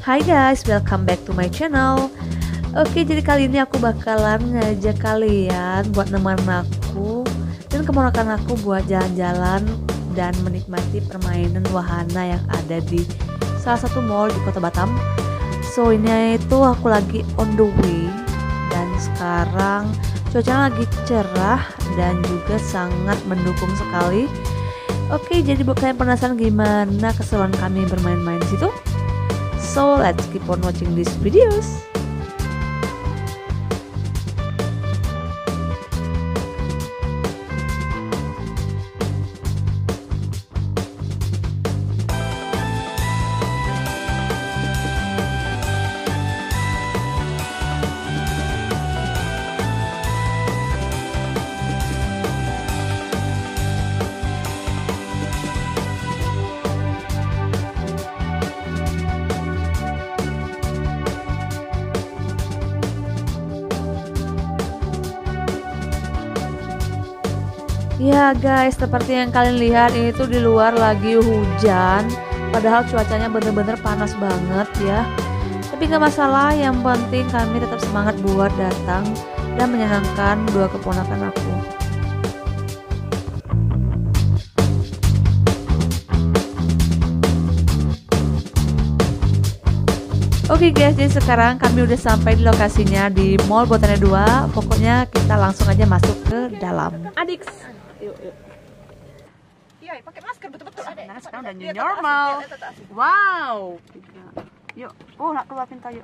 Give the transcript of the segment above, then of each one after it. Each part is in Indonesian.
Hai guys, welcome back to my channel. Oke, jadi kali ini aku bakalan ngajak kalian buat nemenin aku dan keponakan aku buat jalan-jalan dan menikmati permainan wahana yang ada di salah satu mall di Kota Batam. So ini itu aku lagi on the way dan sekarang cuacanya lagi cerah dan juga sangat mendukung sekali. Oke, jadi buat kalian penasaran gimana keseruan kami bermain-main di situ? So let's keep on watching these videos. Ya guys, seperti yang kalian lihat ini tuh di luar lagi hujan. Padahal cuacanya bener-bener panas banget ya. Tapi gak masalah, yang penting kami tetap semangat buat datang dan menyenangkan dua keponakan aku. Oke guys, jadi sekarang kami udah sampai di lokasinya di Mall Botania 2. Pokoknya kita langsung aja masuk ke dalam. Adik, yuk. Iya, pakai masker betul-betul. Nah, sekarang udah new normal. Wow. Yuk, nak keluar pinta yuk.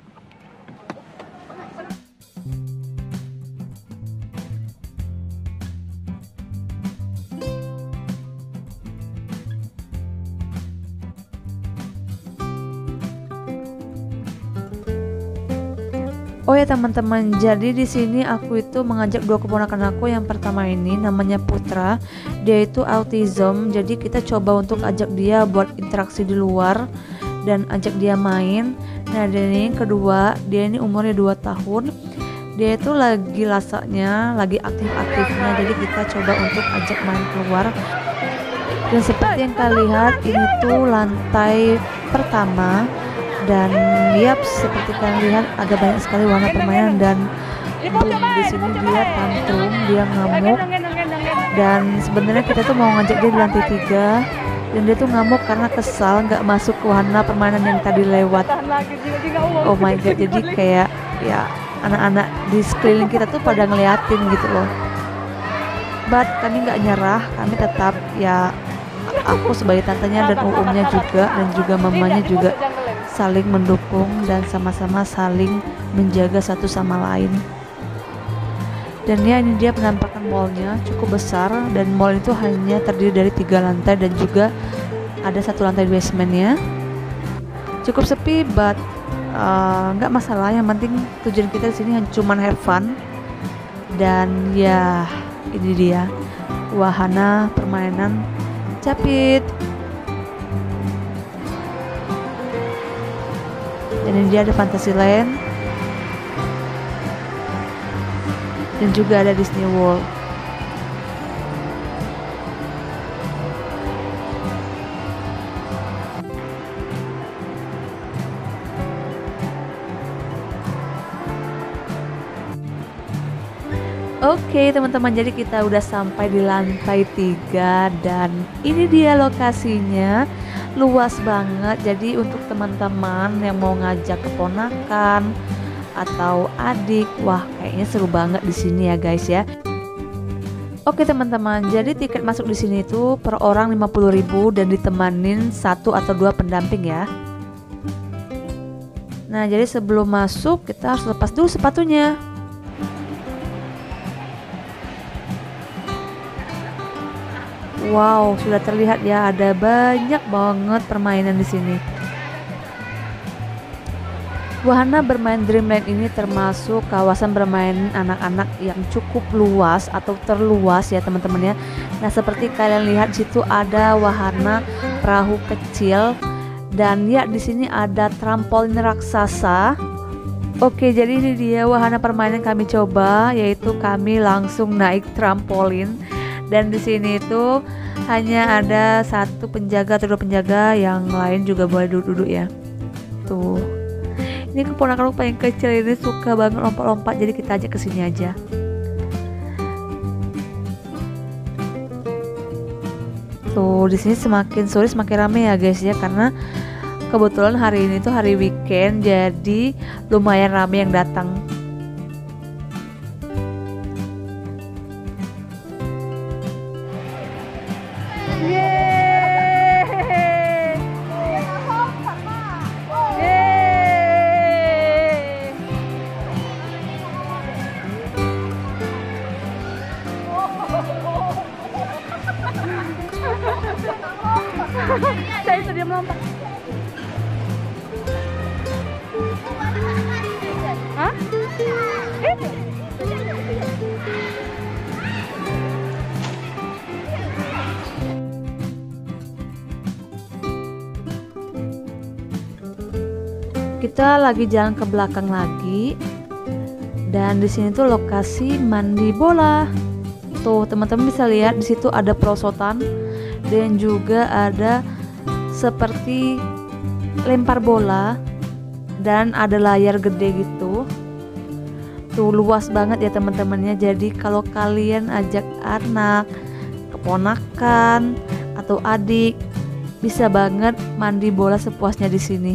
Oh ya teman-teman, jadi di sini aku itu mengajak dua keponakan aku. Yang pertama ini namanya Putra, dia itu autism, jadi kita coba untuk ajak dia buat interaksi di luar dan ajak dia main. Nah, dan ini kedua, dia ini umurnya 2 tahun, dia itu lagi lasaknya, lagi aktif-aktifnya, jadi kita coba untuk ajak main keluar. Dan seperti yang kalian lihat, ini tuh lantai pertama. Dan yap, seperti kalian lihat ada banyak sekali warna permainan dan di sini dia tantrum, dia ngamuk. Dan sebenarnya kita tuh mau ngajak dia di lantai 3 dan dia tuh ngamuk karena kesal nggak masuk ke warna permainan yang tadi lewat. Oh my god, jadi kayak ya anak-anak di sekeliling kita tuh pada ngeliatin gitu loh. But kami nggak nyerah, kami tetap ya, aku sebagai tantenya dan umumnya juga dan juga mamanya juga saling mendukung dan sama-sama saling menjaga satu sama lain. Dan ya, ini dia penampakan mallnya, cukup besar dan mall itu hanya terdiri dari 3 lantai dan juga ada 1 lantai basementnya. Cukup sepi, but nggak masalah, yang penting tujuan kita di sini cuma have fun. Dan ya, ini dia wahana permainan capit. Dan ini dia ada Fantasyland dan juga ada Disney World. Oke teman-teman, jadi kita udah sampai di lantai 3 dan ini dia lokasinya. Luas banget, jadi untuk teman-teman yang mau ngajak keponakan atau adik, wah kayaknya seru banget di sini ya guys ya. Oke teman-teman, jadi tiket masuk di sini itu per orang 50.000 dan ditemanin 1 atau 2 pendamping ya. Nah, jadi sebelum masuk kita harus lepas dulu sepatunya. Wow, sudah terlihat ya, ada banyak banget permainan di sini. Wahana bermain Dreamland ini termasuk kawasan bermain anak-anak yang cukup luas atau terluas ya teman-teman ya. Nah, seperti kalian lihat di situ ada wahana perahu kecil dan ya di sini ada trampolin raksasa. Oke, jadi ini dia wahana permainan kami coba, yaitu kami langsung naik trampolin. Dan di sini itu hanya ada 1 penjaga atau 2 penjaga, yang lain juga boleh duduk-duduk ya. Tuh. Ini keponakan aku paling kecil ini suka banget lompat-lompat, jadi kita ajak ke sini aja. Tuh, di sini semakin sore semakin rame ya guys ya, karena kebetulan hari ini tuh hari weekend, jadi lumayan rame yang datang. Saya itu dia melompat. Hah? Kita lagi jalan ke belakang lagi, dan di sini tuh lokasi mandi bola. Tuh teman-teman bisa lihat di situ ada perosotan dan juga ada seperti lempar bola dan ada layar gede gitu. Tuh luas banget ya teman-temannya. Jadi kalau kalian ajak anak, keponakan atau adik, bisa banget mandi bola sepuasnya di sini.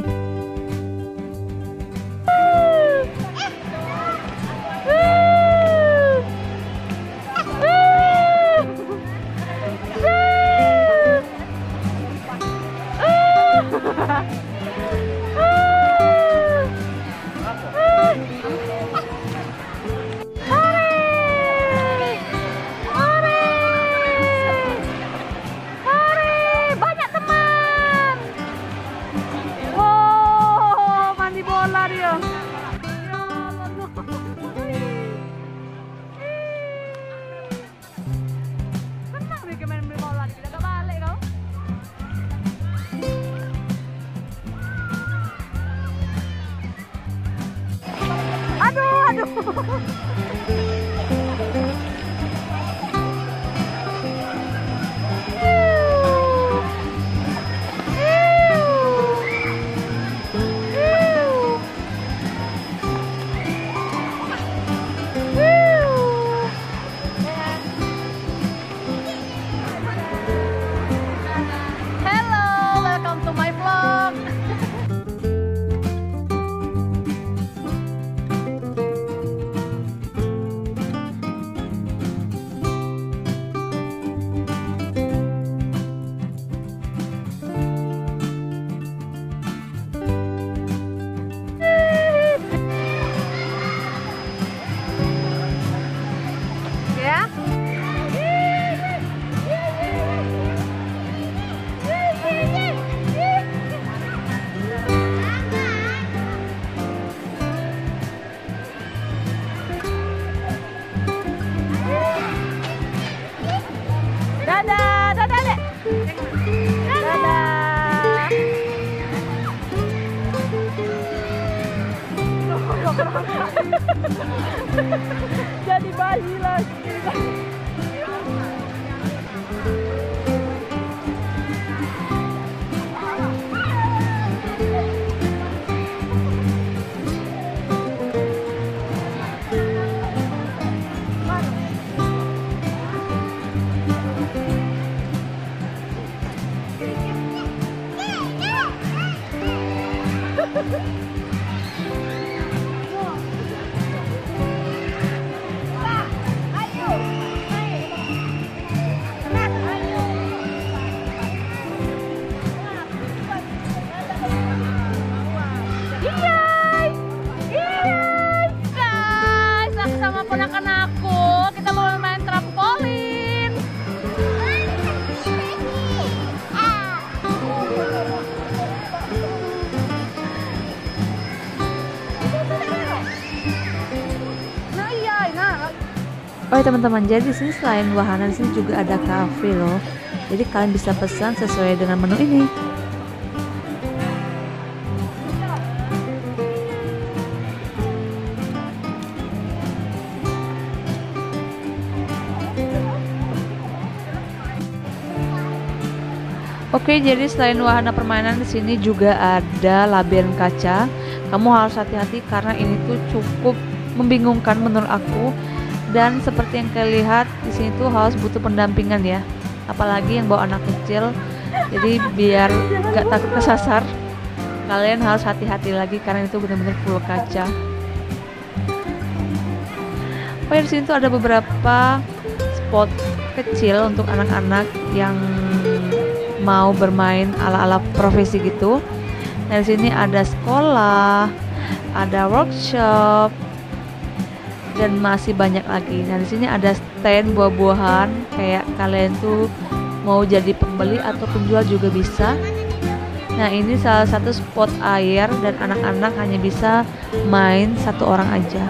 Jadi bayi lagi. Oh ya teman-teman, jadi di sini selain wahana di sini juga ada cafe loh. Jadi kalian bisa pesan sesuai dengan menu ini. Oke, jadi selain wahana permainan di sini juga ada labirin kaca. Kamu harus hati-hati karena ini tuh cukup membingungkan menurut aku. Dan seperti yang kalian lihat di sini tuh harus butuh pendampingan ya. Apalagi yang bawa anak kecil. Jadi biar gak takut kesasar, kalian harus hati-hati lagi karena itu benar-benar full kaca. Oh ya, di sini tuh ada beberapa spot kecil untuk anak-anak yang mau bermain ala-ala profesi gitu. Nah, di sini ada sekolah, ada workshop, dan masih banyak lagi. Nah, di sini ada stand buah-buahan, kayak kalian tuh mau jadi pembeli atau penjual juga bisa. Nah, ini salah satu spot air dan anak-anak hanya bisa main satu orang aja.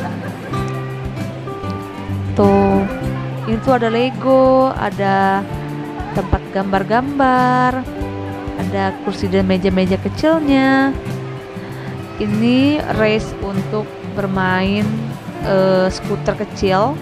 Tuh, ini tuh ada Lego, ada tempat gambar-gambar, ada kursi dan meja-meja kecilnya. Ini race untuk bermain skuter kecil.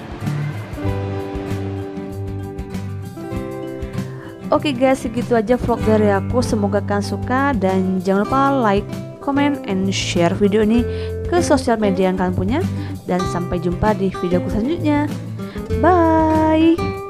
Oke guys, segitu aja vlog dari aku. Semoga kalian suka dan jangan lupa like, comment, and share video ini ke sosial media yang kalian punya. Dan sampai jumpa di videoku selanjutnya. Bye.